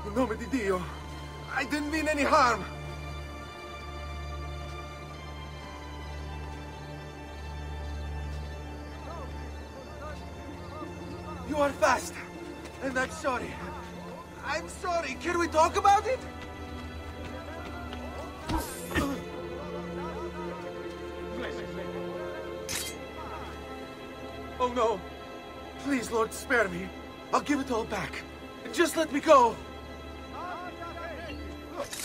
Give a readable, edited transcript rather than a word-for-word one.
In nome di Dio, I didn't mean any harm. You are fast, and I'm sorry. I'm sorry. Can we talk about it? Oh no. Please, Lord, spare me. I'll give it all back. Just let me go.